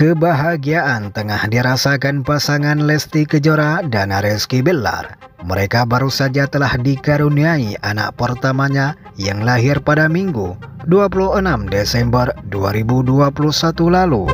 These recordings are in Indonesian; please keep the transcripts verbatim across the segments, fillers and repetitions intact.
Kebahagiaan tengah dirasakan pasangan Lesti Kejora dan Rizky Bilar. Mereka baru saja telah dikaruniai anak pertamanya yang lahir pada Minggu dua puluh enam Desember dua ribu dua puluh satu lalu.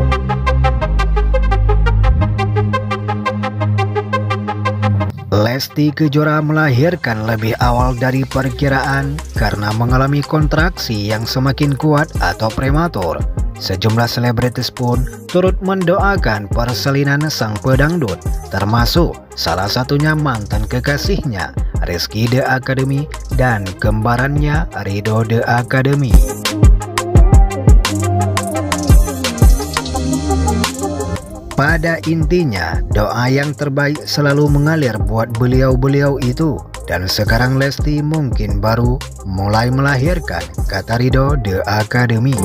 Lesti Kejora melahirkan lebih awal dari perkiraan karena mengalami kontraksi yang semakin kuat atau prematur. Sejumlah selebritis pun turut mendoakan persalinan sang pedangdut, termasuk salah satunya mantan kekasihnya Rizky The Academy dan kembarannya Ridho The Academy. Pada intinya, doa yang terbaik selalu mengalir buat beliau-beliau itu. Dan sekarang Lesti mungkin baru mulai melahirkan, kata Ridho The Academy.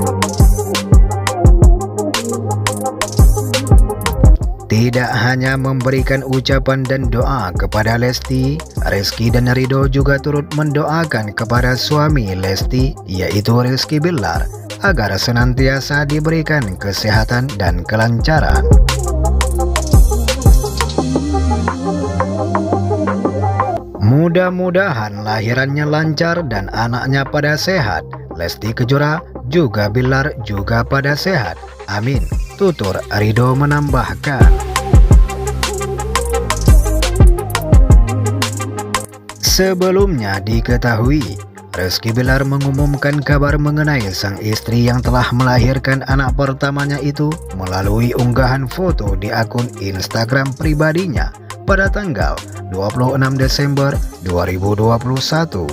Tidak hanya memberikan ucapan dan doa kepada Lesti, Rizky dan Ridho juga turut mendoakan kepada suami Lesti, yaitu Rizky Bilar, agar senantiasa diberikan kesehatan dan kelancaran. Mudah-mudahan lahirannya lancar dan anaknya pada sehat. Lesti Kejora juga Bilar juga pada sehat. Amin, tutur Ridho menambahkan. Sebelumnya diketahui, Rizky Bilar mengumumkan kabar mengenai sang istri yang telah melahirkan anak pertamanya itu melalui unggahan foto di akun Instagram pribadinya pada tanggal dua puluh enam Desember dua ribu dua puluh satu.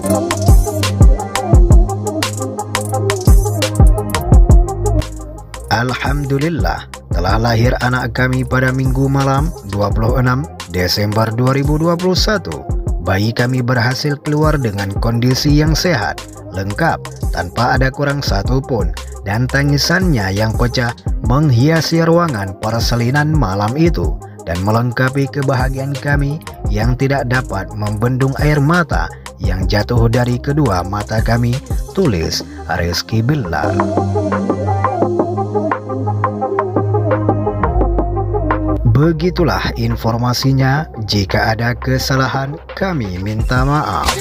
Alhamdulillah, telah lahir anak kami pada Minggu malam dua puluh enam Desember dua ribu dua puluh satu. Bayi kami berhasil keluar dengan kondisi yang sehat, lengkap, tanpa ada kurang satu pun, dan tangisannya yang pecah menghiasi ruangan persalinan malam itu dan melengkapi kebahagiaan kami yang tidak dapat membendung air mata yang jatuh dari kedua mata kami, tulis Rizky Bilar. Begitulah informasinya. Jika ada kesalahan, kami minta maaf.